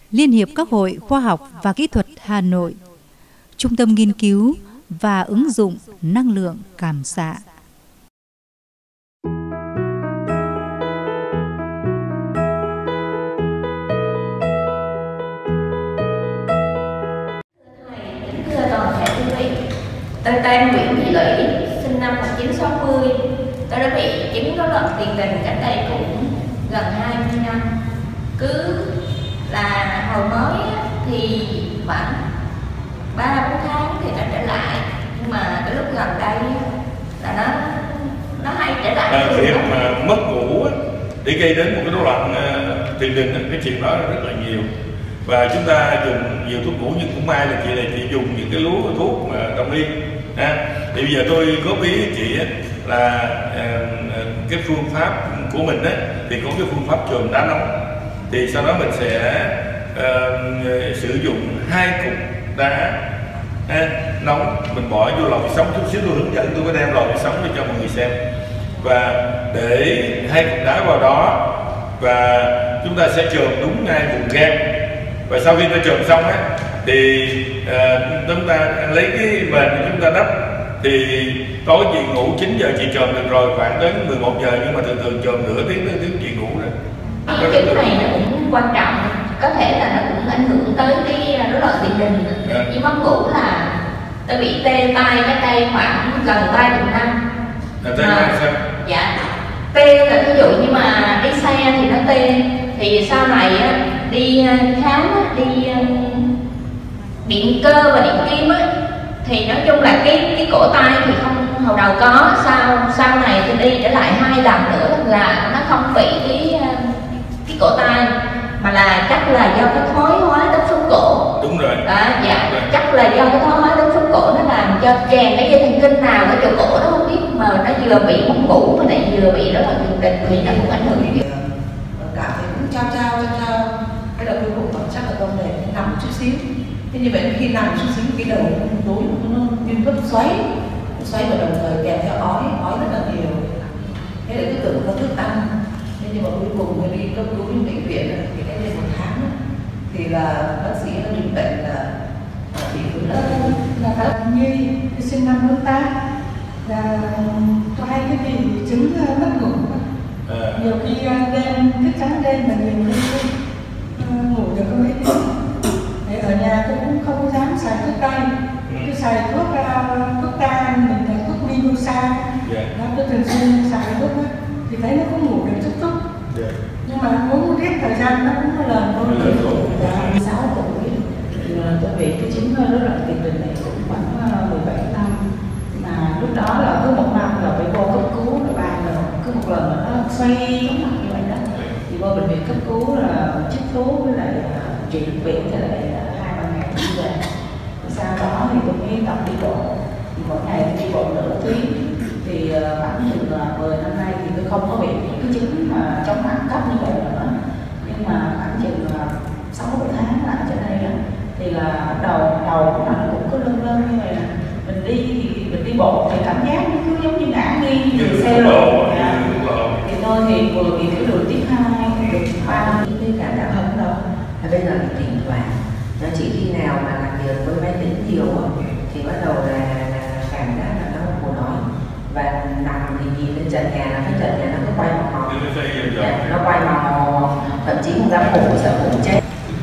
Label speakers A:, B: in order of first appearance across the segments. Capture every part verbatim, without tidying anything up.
A: Liên hiệp các hội khoa học và kỹ thuật Hà Nội, Trung tâm nghiên cứu và ứng dụng năng lượng cảm xạ.
B: Thưa toàn thể quý vị, tôi tên Nguyễn Thị Lũy, sinh năm một nghìn chín trăm sáu mươi. Tôi đã bị chứng rối loạn tiền đình cách đây cũng gần hai mươi năm. Cứ là hồi mới thì khoảng ba bốn tháng thì nó trở lại, nhưng mà cái lúc gần đây là nó nó hay trở lại.
C: À, việc mà mất ngủ để gây đến một cái rối loạn uh, tiền đình, cái chuyện đó là rất là nhiều. Và chúng ta dùng nhiều thuốc ngủ, nhưng cũng may là chị này chị dùng những cái lúa thuốc mà đông y. À, thì bây giờ tôi góp ý với chị là uh, cái phương pháp của mình á, thì có cái phương pháp chườm đá nóng. Thì sau đó mình sẽ uh, sử dụng hai cục đá à, nóng, mình bỏ vô lò vi sóng. Chút xíu tôi hướng dẫn, tôi có đem lò vi sóng để cho mọi người xem. Và để hai cục đá vào đó và chúng ta sẽ chườm đúng ngay vùng gan. Và sau khi ta chườm xong á thì uh, chúng ta lấy cái mền của chúng ta đắp. Thì tối chị ngủ chín giờ chị chườm được rồi, khoảng đến mười một giờ, nhưng mà thường thường chườm nửa tiếng đến tiếng chị ngủ rồi.
B: Cái chứng này nó cũng quan trọng, có thể là nó cũng ảnh hưởng tới cái rối loạn tiền đình. Yeah. Như mất ngủ là tôi bị tê tay cách đây khoảng gần ba chục năm.
C: À, tê tay sao?
B: Dạ, tê là ví dụ như mà đi xe thì nó tê, thì sau này á, đi khám á, đi điện cơ và điện kim á, thì nói chung là cái cái cổ tay thì không hồi đầu có, sau sau này tôi đi trở lại hai lần nữa là nó không bị cái cái cổ tay, mà là chắc là do cái thoái hóa đốt sống cổ.
C: Đúng rồi.
B: Đó, dạ, rồi. Chắc là do cái thoái hóa đốt sống cổ nó làm cho chèn cái dây thần kinh nào ở chỗ cổ nó không biết, mà nó vừa bị mất ngủ mà lại vừa bị rối loạn tiền đình thì nó cũng ảnh hưởng nhiều.
D: Cảm thấy cũng trao trao trao trao, cái đầu cuối cùng chắc là công để nằm chút xíu. Thế như vậy khi nằm chút xíu cái đầu tối nó như gấp xoáy, xoáy và đồng thời kèm theo ói, ói rất là nhiều. Thế là cứ tưởng có thức ăn. Thế nhưng mà cuối cùng mới đi cấp cứu đến bệnh viện thì cách đây một tháng thì là bác sĩ đã định bệnh là bị vỡ lỡ.
E: Là bạn Nhi sinh năm bốn tám, là có hai cái bị chứng mất ngủ. À. Nhiều khi đêm thức trắng đêm mà nhiều khi ngủ được không mấy tiếng. Để ở nhà tôi cũng không dám xài thuốc tây, tôi xài thuốc thuốc ta, mình là thuốc Minusa. Yeah. Đó, tôi thường xuyên xài thuốc đó, thì thấy nó cũng ngủ được chút chút. Yeah. Nhưng mà uống riết thời gian nó cũng có lần thôi.
D: Dạ, sáu tuổi thì tôi bị cái chứng rối loạn tiền đình này cũng khoảng mười bảy năm. Mà lúc đó là cứ một năm là phải vô cấp cứu rồi ba lần, cứ một lần là nó xoay giống mặt như vậy đó. Thì vô bệnh viện cấp cứu là chích thuốc với lại trị bệnh viện thì lại hai ba ngày đi về. Sau đó thì tôi mới tập đi bộ, thì mỗi ngày tôi đi bộ nửa tiếng. Thì khoảng chừng mười năm nay thì tôi không có bị những cái chứng mà chống nặng cấp như vậy nữa. Nhưng mà khoảng chừng sáu bảy tháng lại trên đây đó, thì là đầu đầu của mình cũng cứ lưng lưng như vậy nè. Mình đi thì mình đi bộ thì cảm giác nó cứ giống như ngã nghiêng như xe lộn. Thì tôi thì vừa bị tiểu đường tuyết hai, được ba năm đi cả đạo hận đâu.
F: Bây giờ thì thỉnh thoảng nó chỉ khi nào mà làm việc với máy tính nhiều thì bắt đầu là, là cảm giác là nó buồn nói, và nằm thì nhìn lên trần nhà là cái trần nhà nó cứ quay màu màu, nó quay màu, thậm chí không dám ngủ, sợ ngủ chết.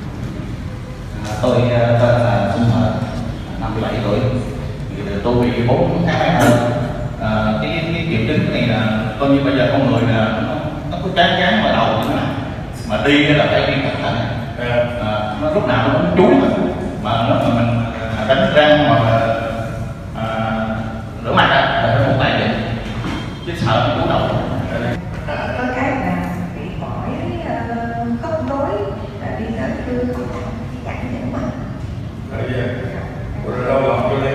G: À, tôi tên là Xuân Hờ, năm mươi bảy tuổi, tôi bị bốn tháng hơn. À, cái cái triệu chứng này là coi như bây giờ con người là nó, nó cứ chán chán vào đầu như thế này, mà đi là phải đi cẩn thận. À, nó lúc nào nó cũng chúi mà lúc mà mình đánh răng hoặc là à, rửa mặt á là phải một tay vậy, chứ sợ mình cúi đầu.
D: Có cái là bị mỏi khớp nối là đi tới cưa cũng chặn những mặt.
C: Rồi đâu lòng cho lên.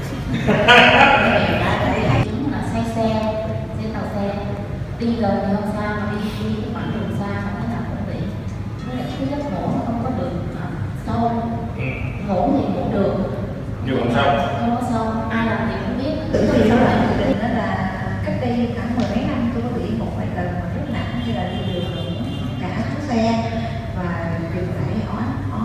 B: Chứng là say xe, trên tàu xe, đi gần thì không sao, mà đi đi cái khoảng đường xa mà nó làm cũng bị. Với lại cái giấc ngủ nó không có được sâu, ừ. Ngủ thì ngủ được,
C: nhưng không sâu,
B: không có sâu, ai làm thì cũng biết.
D: Thì sau lại quyết định đó là cách đây khoảng mười mấy năm tôi có bị một vài lần mà rất nặng, như là đi đường cả số xe và dừng lại ói ói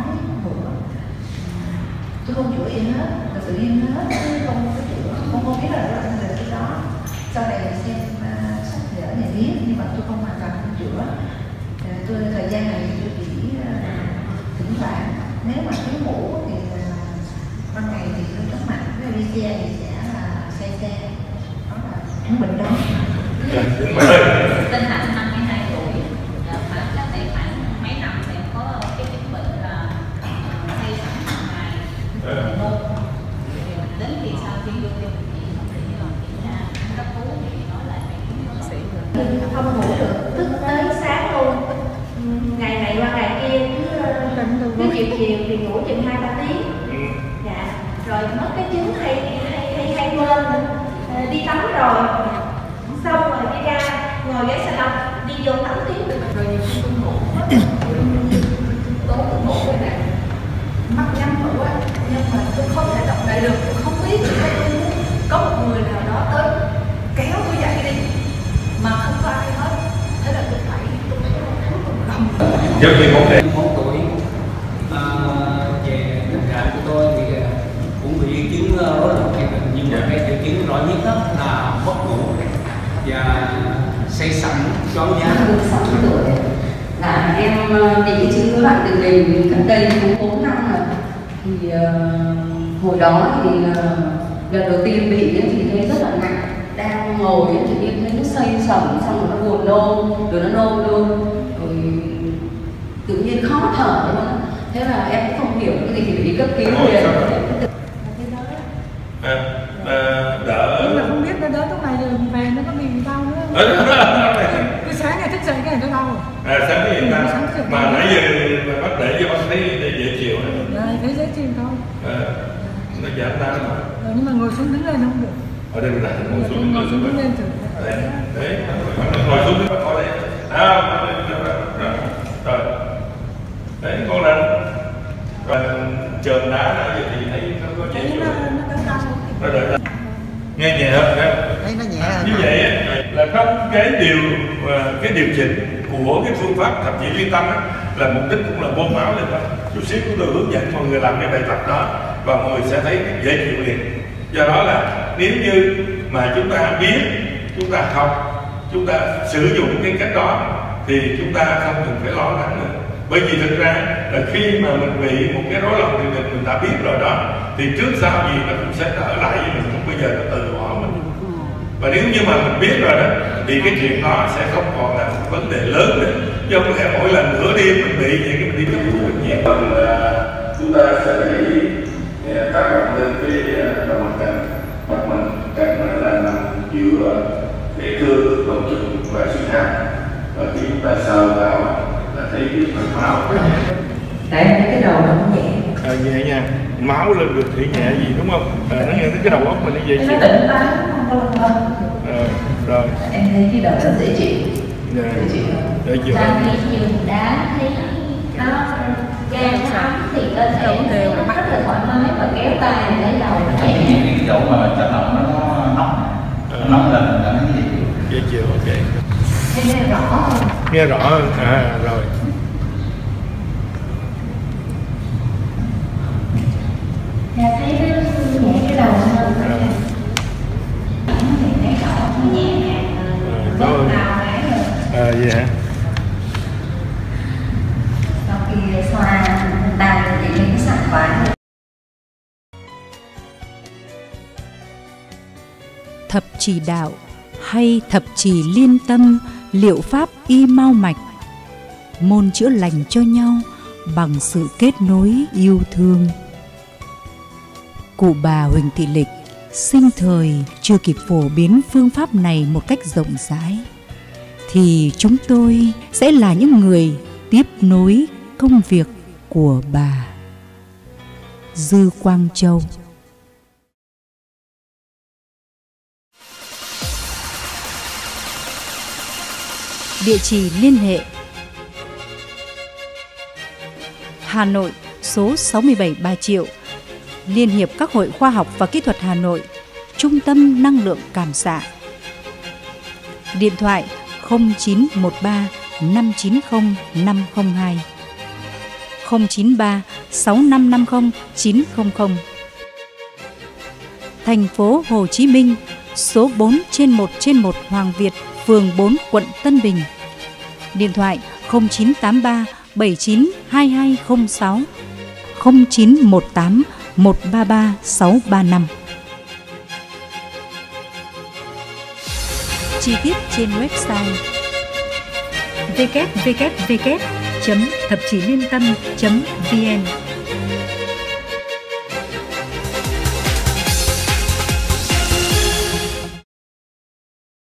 H: nhiên hết, là tự nhiên hết, chứ không có chữa, không có biết là nó trong đời cái đó. Sau này xem uh, sách vở này biết, nhưng mà tôi không hoàn toàn không chữa. Uh, tôi thời gian này tôi chỉ uh, thỉnh thoảng, nếu mà thiếu ngủ thì uh, ban ngày thì tôi rất mạnh, nếu đi xe thì sẽ là say xe, đó là những bệnh đó.
B: Tên Hạnh năm mươi hai tuổi, mà cách đây khoảng mấy năm thì có cái chứng bệnh là hay sẵn hàng ngày nôn. Đến khi sau khi vô cho bệnh viện thì làm kiểm tra cấp cứu thì nói lại bác sĩ
H: không ngủ được, thức tới sáng luôn, ngày này qua ngày kia cứ cứ chiều chiều thì ngủ chừng hai ba tiếng. Dạ, rồi mất cái chứng hay hay hay hay quên đi tắm rồi, xong rồi đi ra ngồi ghế salon đi vô tắm tiếp, rồi nhiều khi tôi ngủ mất tối tôi ngủ rồi nè, mắt nhắm ngủ á, nhưng mà tôi không thể động đậy được, tôi không biết có một người nào đó tới kéo tôi dậy đi mà không có ai hết, thế là tôi phải tôi phải không
C: Trước khi bố đề
I: bốn tuổi, à, về tình trạng của tôi thì cũng bị chứng rối loạn tiền đình, nhưng mà cái triệu chứng rõ nhất đó là mất ngủ và say sẩm, choáng váng.
J: sáu tuổi là em bị chứng rối loạn tiền đình cách đây cũng bốn năm rồi. Thì uh, hồi đó thì uh, lần đầu tiên bị ấy, thì thấy rất là nặng, đang ngồi ấy, tự nhiên thấy nó say sẩm, xong rồi nó buồn nôn, rồi nó nôn luôn, rồi tự nhiên khó thở luôn. Thế là em cũng không hiểu cái gì thì phải đi cấp cứu liền.
C: À, à, đỡ.
E: Nhưng mà không biết nó đỡ lúc này rồi về nó có bị đau nữa. Cứ sáng ngày thức dậy cái này nó đau.
C: À, sáng cái gì ta? Mà nãy giờ bác để cho bác thấy dễ chịu này.
E: Dạ, thấy dễ chịu thôi.
C: À, nó giảm đau mà.
E: Ờ, nhưng mà ngồi xuống đứng lên không được.
C: Ở đây là ngồi xuống
E: ngồi xuống đứng lên thử.
C: Đấy, đấy, ngồi xuống bác coi đây. À, rồi. Đấy, con lên. Rồi chườm đá nãy giờ thì thấy nó có dễ chịu. Nó đợi nghe nhẹ hơn đấy.
K: Thấy nó nhẹ hơn.
C: Như vậy là trong cái điều cái điều chỉnh của cái phương pháp thập chỉ liên tâm á, là mục đích cũng là bơm máu lên đó. Chút xíu chúng tôi hướng dẫn mọi người làm cái bài tập đó và mọi người sẽ thấy dễ chịu liền. Do đó là nếu như mà chúng ta biết, chúng ta học, chúng ta sử dụng cái cách đó thì chúng ta không cần phải lo lắng nữa. Bởi vì thực ra là khi mà mình bị một cái rối loạn tiền đình mình đã biết rồi đó, thì trước sau gì nó cũng sẽ trở lại với mình, không bao giờ nó từ bỏ mình. Và nếu như mà mình biết rồi đó thì cái chuyện đó sẽ không còn là một vấn đề lớn nữa. Chứ không thể mỗi lần nửa đêm mình bị vậy cái mình đi cấp cứu bệnh viện. Chúng ta sẽ thấy tác động lên cái động mạch cảnh, mặt mình cảnh là nằm giữa cái cương đồng trùng và xương hàm, và khi chúng ta sờ vào là thấy cái phần máu.
F: Tại em thấy cái đầu nó cũng nhẹ.
C: À, nhẹ nha, máu lên được thì nhẹ gì đúng không? À, nó nghe tới cái đầu óc mình nó dễ chịu.
H: Nó tỉnh táo, không có lông.
C: À, rồi.
H: Em thấy cái đầu rất dễ chịu.
C: Yeah.
H: Dễ chịu.
C: Dễ chịu.
B: Sau khi dùng đá thấy nó gan nó ấm thì cơ thể nó rất là thoải mái và kéo tay lấy đầu nó nhẹ.
G: Cái chỗ mà chất lỏng nó nóng, nó nóng lên là nó dễ chịu.
C: Dễ chịu, ok.
H: Nghe rõ hơn.
C: Nghe rõ hơn, à rồi.
H: Dạ thấy nó nhẹ cái đầu hơn. Thì thấy rõ nó nhẹ nhàng hơn. Bớt đau cái rồi.
C: À vậy hả?
J: Sau khi xoa tay thì những cái sảng khoái.
A: Thập trì đạo hay thập trì liên tâm, liệu pháp y mau mạch, môn chữa lành cho nhau bằng sự kết nối yêu thương. Cụ bà Huỳnh Thị Lịch sinh thời chưa kịp phổ biến phương pháp này một cách rộng rãi, thì chúng tôi sẽ là những người tiếp nối công việc của bà. Dư Quang Châu. Địa chỉ liên hệ: Hà Nội, số sáu mươi bảy Bà Triệu, Liên hiệp các hội khoa học và kỹ thuật Hà Nội, Trung tâm năng lượng cảm xạ. Điện thoại không chín một ba năm chín không năm không hai, không chín ba sáu năm năm không chín không không. thành phố Hồ Chí Minh, số bốn trên một trên một Hoàng Việt, phường bốn, quận Tân Bình. Điện thoại không chín tám ba bảy chín hai hai không sáu, không chín một tám một ba ba sáu ba năm. Chi tiết trên website w w w chấm thập chí liên tâm chấm vn.